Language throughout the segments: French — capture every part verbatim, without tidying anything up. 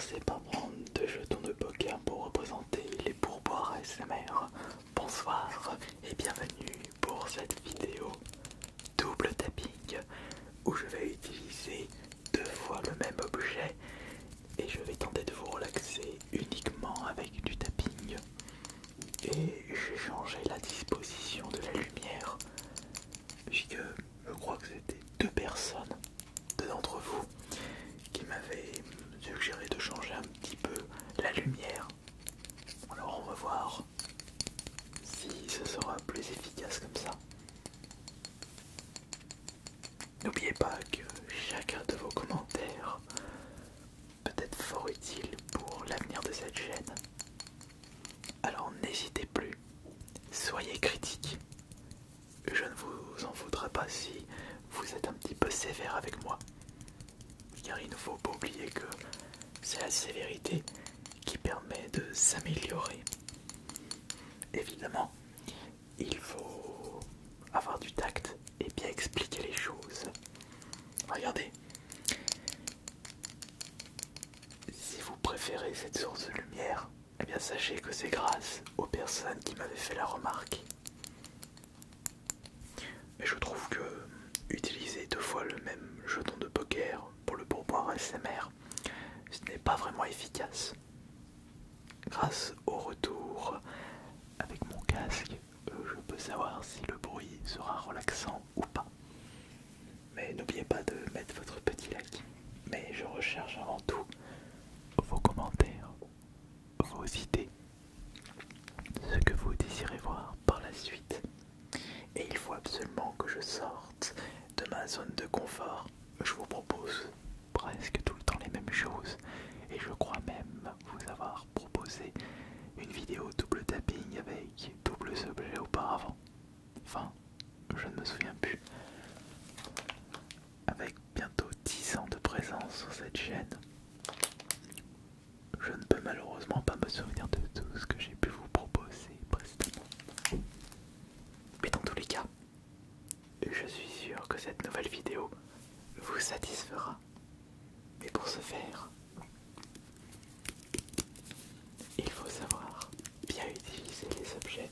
commencer par prendre deux jetons de poker pour représenter les pourboires A S M R. Bonsoir et bienvenue pour cette vidéo double tapping où je vais utiliser deux fois le même objet et je vais tenter de vous relaxer uniquement avec du tapping. Et j'ai changé la disposition de la lumière puisque je crois que c'était deux personnes, deux d'entre vous, qui m'avaient suggéré de changer un petit peu la lumière. Alors on va voir si ce sera plus efficace comme ça. N'oubliez pas que chacun de vos commentaires peut être fort utile pour l'avenir de cette chaîne. Alors n'hésitez plus, soyez critiques. Je ne vous en voudrais pas si vous êtes un petit peu sévère avec moi. Car il ne faut pas oublier que c'est la sévérité qui permet de s'améliorer. Évidemment, il faut avoir du tact et bien expliquer les choses. Regardez, si vous préférez cette source de lumière, eh bien sachez que c'est grâce aux personnes qui m'avaient fait la remarque. Mais je trouve que utiliser deux fois le même jeton de poker pour le pourboire A S M R, ce n'est pas vraiment efficace. Grâce au retour avec mon casque, je peux savoir si le bruit sera relaxant ou pas. Mais n'oubliez pas de mettre votre petit like. Mais je recherche avant tout vos commentaires, vos idées, ce que vous désirez voir par la suite. Et il faut absolument que je sorte de ma zone de confort. Je vous propose presque tout le temps les mêmes choses. Et je crois même vous avoir proposé une vidéo double tapping avec doubles objets auparavant. Enfin, je ne me souviens plus. Avec bientôt dix ans de présence sur cette chaîne, je ne peux malheureusement pas me souvenir de tout ce que j'ai pu vous proposer précédemment. Mais dans tous les cas, je suis sûr que cette nouvelle vidéo vous satisfera. Mais pour ce faire, il faut savoir bien utiliser les objets.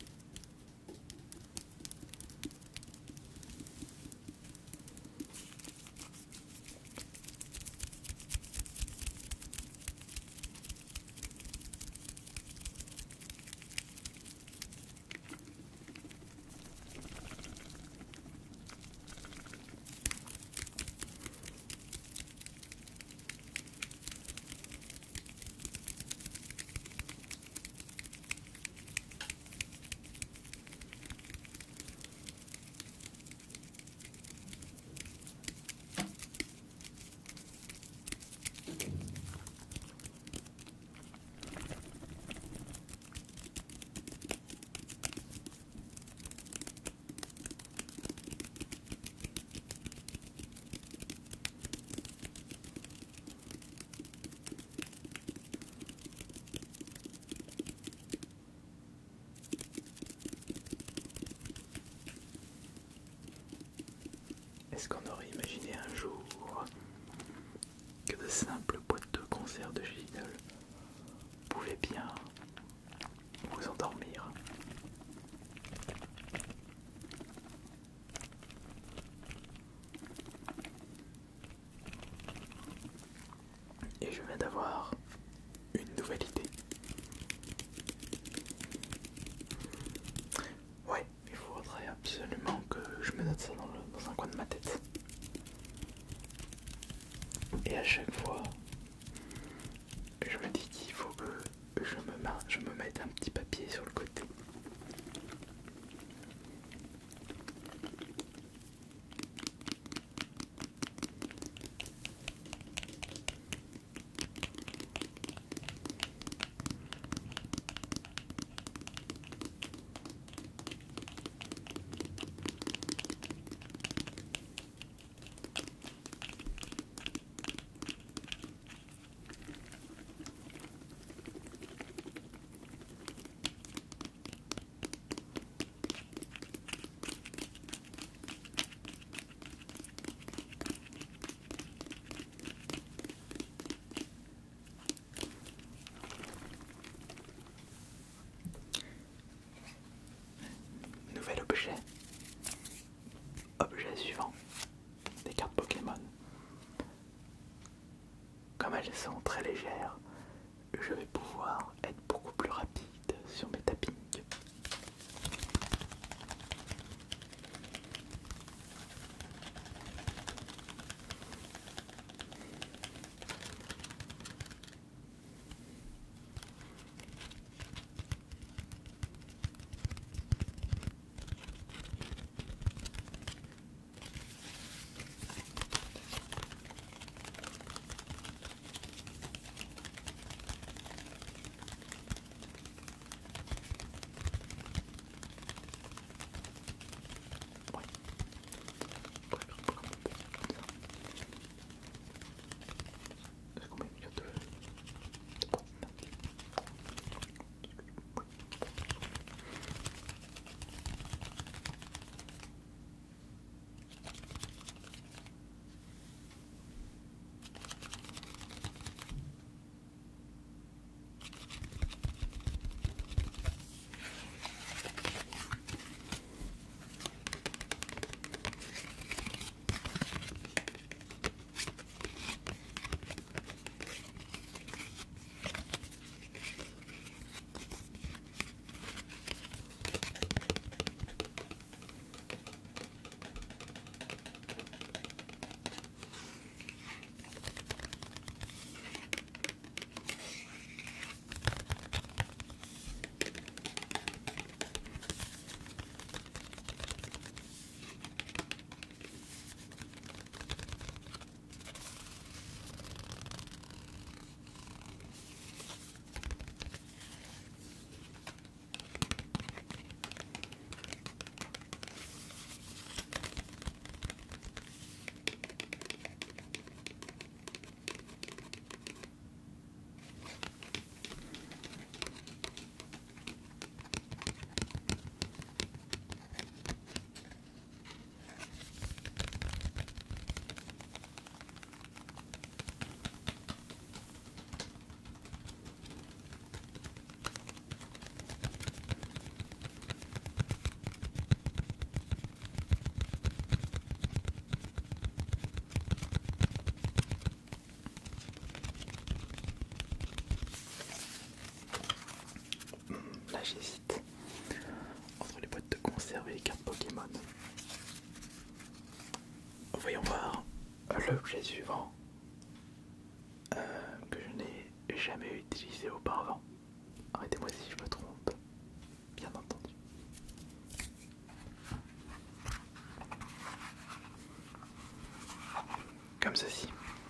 Est-ce qu'on aurait imaginé un jour que de simples boîtes de conserve de chez Lidl pouvaient bien vous endormir? Et je viens d'avoir une nouvelle idée. Ouais, il faudrait absolument que je me note ça dans, le, dans un coin de ma tête. Et à chaque fois, je me dis qu'il faut que je me, je me mette un petit papier sur le côté. elles sont très légères. Je vais pouvoir être beaucoup plus rapide sur mes tappings. Là j'hésite entre les boîtes de conserve et les cartes Pokémon. Voyons voir l'objet suivant euh, que je n'ai jamais utilisé auparavant. Arrêtez-moi si je me trompe, bien entendu. Comme ceci.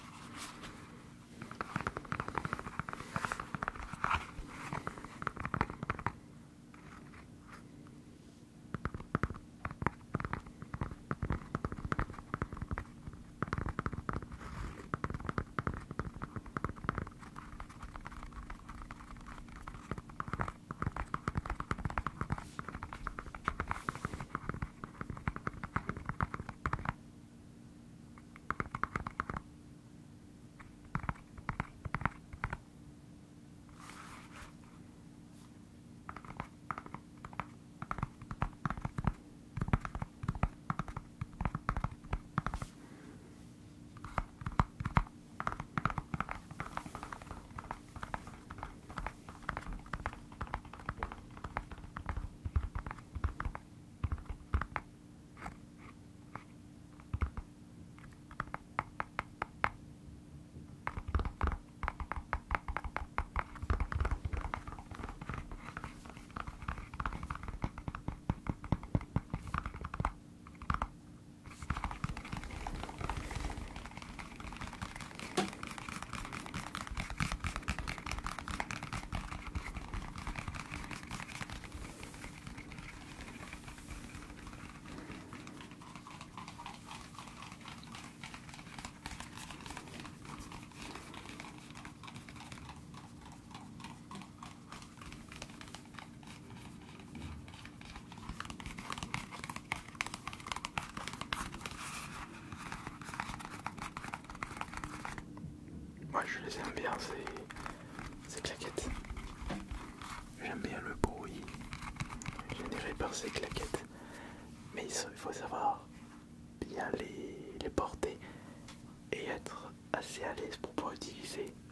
Moi je les aime bien ces, ces claquettes. J'aime bien le bruit généré par ces claquettes. Mais il faut savoir bien les, les porter et être assez à l'aise pour pouvoir utiliser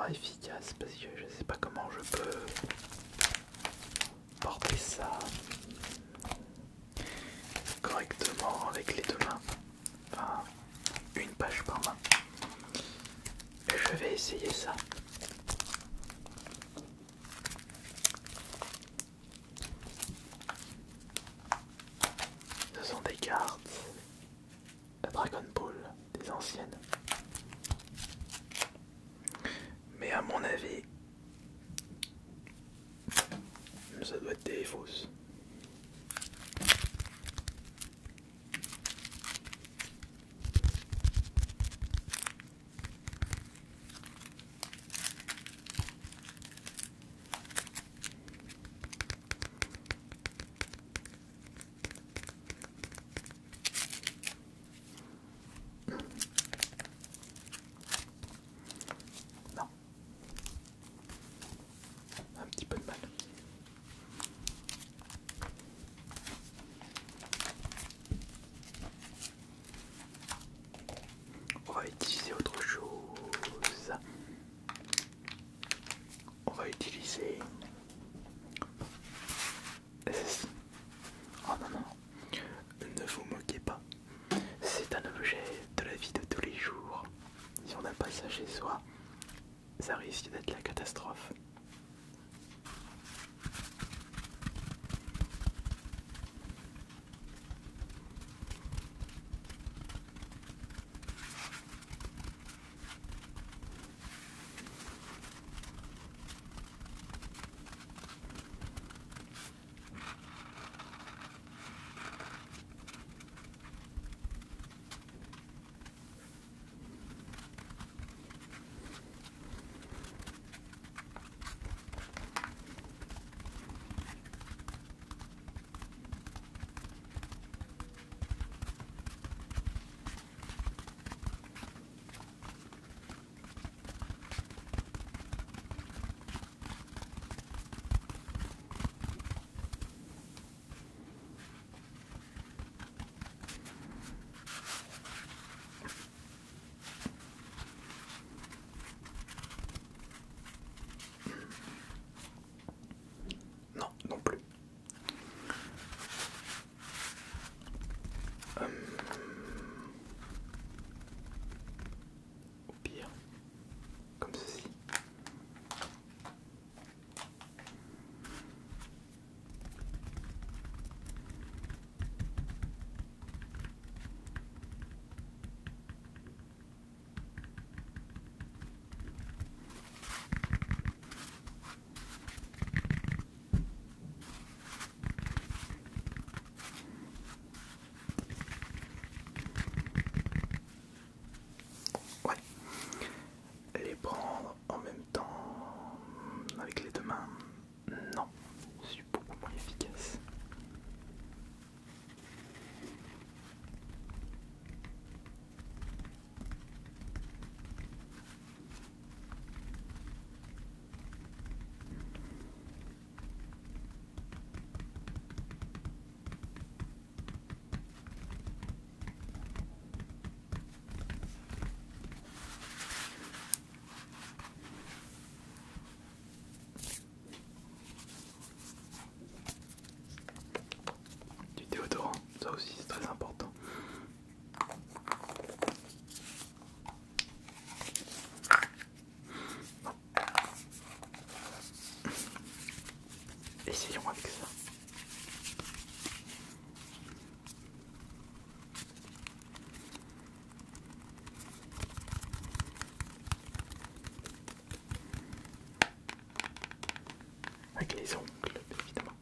efficace parce que je sais pas comment je peux porter ça correctement avec les deux mains. Enfin, une page par main. Et je vais essayer ça. Ce sont des cartes de Dragon Ball, des anciennes. Mais à mon avis, ça doit être des fausses. Non. Un petit peu de mal. On va utiliser autre chose. On va utiliser... Oh non, non, ne vous moquez pas. C'est un objet de la vie de tous les jours. Si on n'a pas ça chez soi, ça risque d'être la catastrophe. Non, non plus. Hum. Au pire, comme ceci. Ouais. Les prendre en même temps avec les deux mains, non. Je suis beaucoup moins efficace. Du déodorant, ça aussi c'est très important. Non. Essayons avec ça. Avec les ongles, évidemment.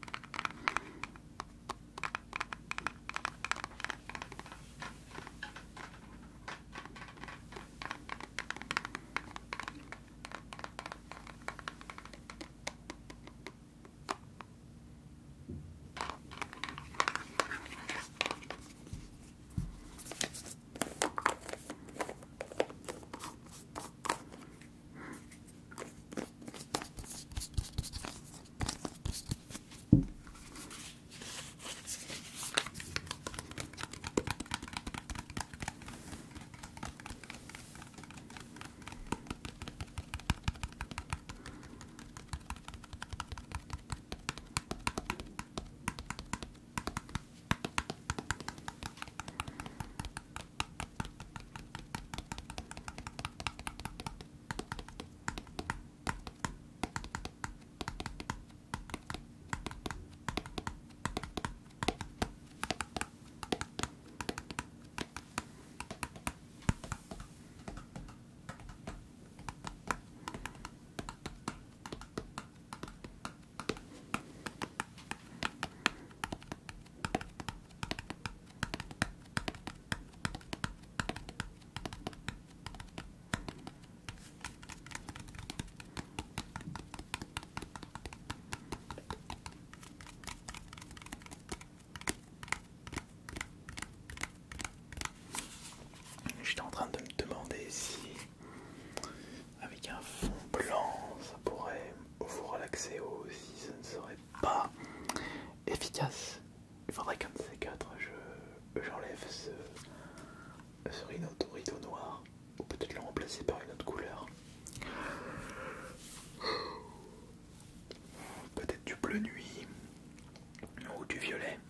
bleu nuit ou du violet.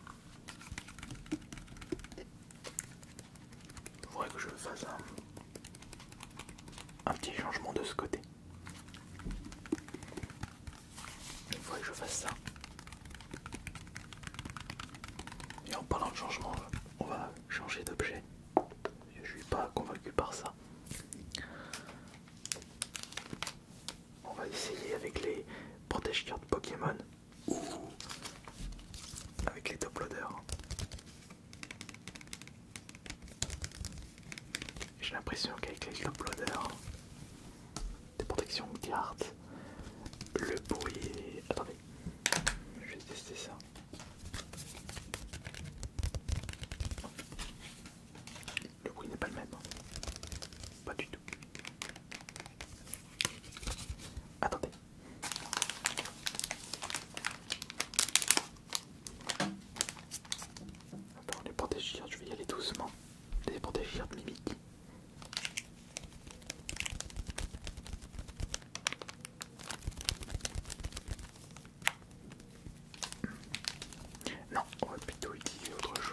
Il faudrait que je fasse un, un petit changement de ce côté. Il faudrait que je fasse ça. Et en parlant de changement, on va changer d'objet. Je suis pas convaincu par ça. On va essayer avec les protège-cartes Pokémon ou avec les top loaders. J'ai l'impression qu'avec les top loaders, des protections de cartes, le bruit. Attendez, je vais tester ça. Le bruit n'est pas le même. Pas du tout. Attendez. Attends, les protège-cartes, je vais y aller doucement. Les protège-cartes mimiques. Non, on va plutôt utiliser autre chose.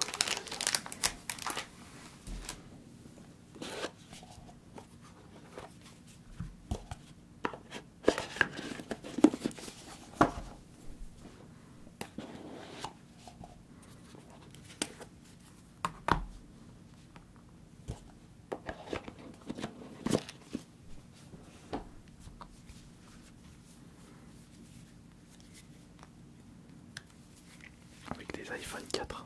Avec des iPhone quatre.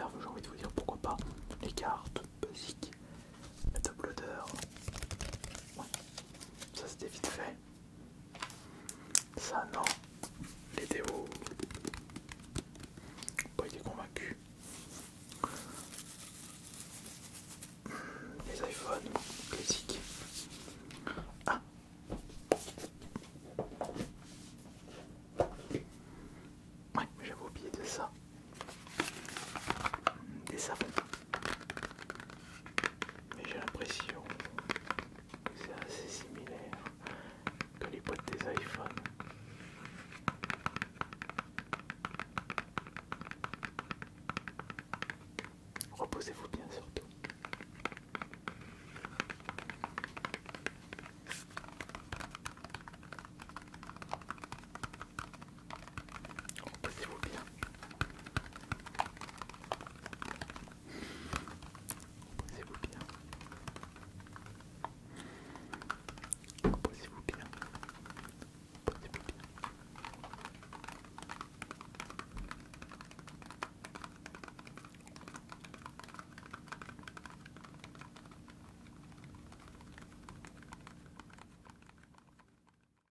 conserve, j'ai envie de vous dire pourquoi pas. Les cartes, basiques, le top loader. Ouais, ça c'était vite fait. Ça non. Les déos. Pas été convaincu. Les iPhones classiques. Ah. Ouais, mais j'avais oublié de ça. Des savons. Mais j'ai l'impression que c'est assez similaire que les boîtes des iPhones. Reposez-vous